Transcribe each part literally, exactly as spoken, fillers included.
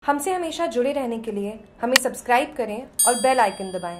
हमसे हमेशा जुड़े रहने के लिए हमें सब्सक्राइब करें और बेल आइकन दबाएं।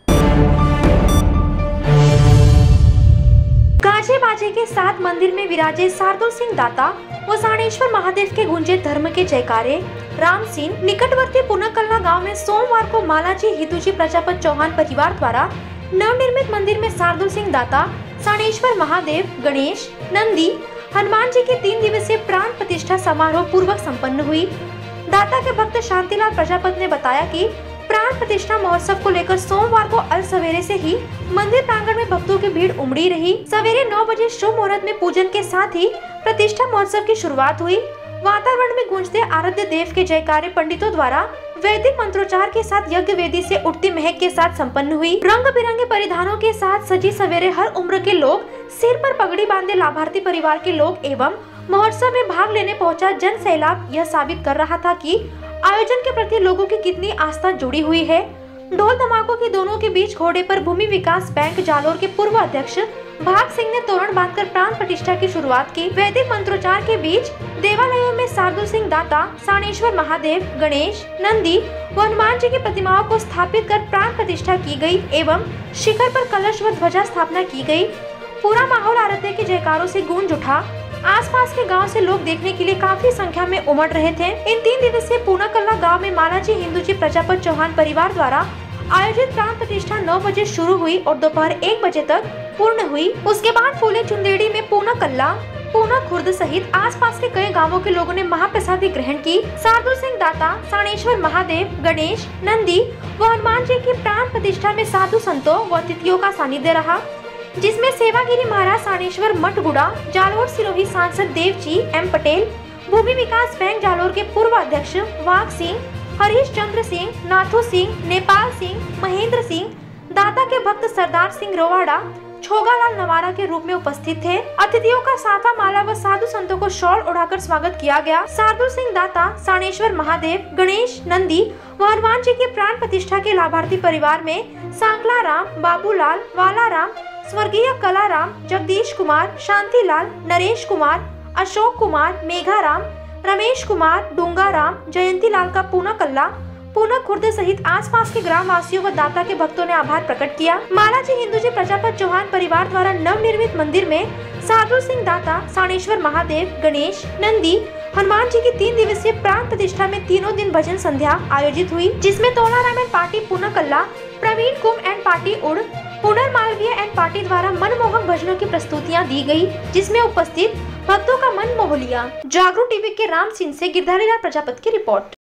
गाजे बाजे के साथ मंदिर में विराजे शार्दुल सिंह दाता व साणेश्वर महादेव के गुंजे धर्म के जयकारे। राम सिंह निकटवर्ती पुनकल्ला गांव में सोमवार को मालाजी हितूजी प्रजापत चौहान परिवार द्वारा नवनिर्मित मंदिर में शार्दुल सिंह दाता, साणेश्वर महादेव, गणेश, नंदी, हनुमान जी की तीन दिवसीय प्राण प्रतिष्ठा समारोह पूर्वक संपन्न हुई। दाता के भक्त शांतिलाल प्रजापत ने बताया कि प्राण प्रतिष्ठा महोत्सव को लेकर सोमवार को अल सवेरे से ही मंदिर प्रांगण में भक्तों की भीड़ उमड़ी रही। सवेरे नौ बजे शुभ मुहूर्त में पूजन के साथ ही प्रतिष्ठा महोत्सव की शुरुआत हुई। वातावरण में गूंजते आराध्य देव के जयकारे पंडितों द्वारा वैदिक मंत्रोच्चार के साथ यज्ञ वेदी से उठती महक के साथ संपन्न हुई। रंग बिरंगे परिधानों के साथ सजी सवेरे हर उम्र के लोग, सिर पर पगड़ी बांधे लाभार्थी परिवार के लोग एवं महोत्सव में भाग लेने पहुंचा जन सैलाब यह साबित कर रहा था कि आयोजन के प्रति लोगों की कितनी आस्था जुड़ी हुई है। ढोल धमाकों के दोनों के बीच घोड़े पर भूमि विकास बैंक जालोर के पूर्व अध्यक्ष भाग सिंह ने तोरण बांधकर प्राण प्रतिष्ठा की शुरुआत की। वैदिक मंत्रोच्चार के बीच देवालयों में शार्दुल सिंह दाता, साणेश्वर महादेव, गणेश, नंदी व हनुमान जी की प्रतिमाओं को स्थापित कर प्राण प्रतिष्ठा की गई एवं शिखर पर कलश व ध्वजा स्थापना की गई। पूरा माहौल आराध्य के जयकारों से गूंज उठा। आसपास के गांव से लोग देखने के लिए काफी संख्या में उमड़ रहे थे। इन तीन दिवसीय पूनकल्ला गांव में मालाजी हिंदूजी प्रजापत चौहान परिवार द्वारा आयोजित प्राण प्रतिष्ठा नौ बजे शुरू हुई और दोपहर एक बजे तक पूर्ण हुई। उसके बाद फूले चुंदेड़ी में पूनकल्ला, पूना खुर्द सहित आसपास के कई गांवों के लोगों ने महाप्रसादी ग्रहण की। शार्दुल सिंह दाता, साणेश्वर महादेव, गणेश, नंदी व हनुमान जी की प्राण प्रतिष्ठा में साधु संतों व अतिथियों का सानिध्य रहा, जिसमें सेवागिरी महाराज साणेश्वर मठगुड़ा, जालोर सिरोही सांसद देवजी एम पटेल, भूमि विकास बैंक जालोर के पूर्व अध्यक्ष वाघ सिंह, हरीश चंद्र सिंह, नाथू सिंह, नेपाल सिंह, महेंद्र सिंह, दाता के भक्त सरदार सिंह रोवाड़ा, छोगालाल नवारा के रूप में उपस्थित थे। अतिथियों का साफा माला व साधु संतों को शॉल उड़ाकर स्वागत किया गया। शार्दुल सिंह दाता, साणेश्वर महादेव, गणेश, नंदी व हनुमान जी की प्राण प्रतिष्ठा के लाभार्थी परिवार में सांकला राम, बाबूलाल, वालाराम, स्वर्गीय कलाराम, जगदीश कुमार, शांतिलाल, नरेश कुमार, अशोक कुमार, मेघाराम, रमेश कुमार, डूंगाराम, जयंती लाल का पूनकल्ला, पूना खुर्द सहित आसपास के ग्राम वासियों व दाता के भक्तों ने आभार प्रकट किया। मालाजी हिंदूजी प्रजापत चौहान परिवार द्वारा नवनिर्मित मंदिर में शार्दुल सिंह दाता, साणेश्वर महादेव, गणेश, नंदी, हनुमान जी की तीन दिवसीय प्राण प्रतिष्ठा में तीनों दिन भजन संध्या आयोजित हुई, जिसमें तोलाराम एंड पार्टी पूनकल्ला, प्रवीण कुम एंड पार्टी उड़, पुनर्मालवीय एंड पार्टी द्वारा मनमोहक भजनों की प्रस्तुतियां दी गई, जिसमें उपस्थित भक्तों का मन मोह लिया। जागरूक टीवी के राम सिंह से गिरधारीलाल प्रजापत की रिपोर्ट।